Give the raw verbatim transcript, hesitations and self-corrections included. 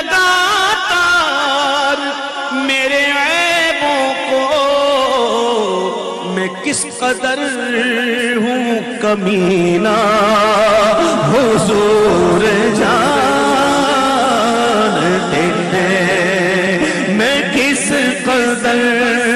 लगातार मेरे ऐबों को मैं किस कदर हूँ कमीना, हुजूर जानते हैं मैं किस कदर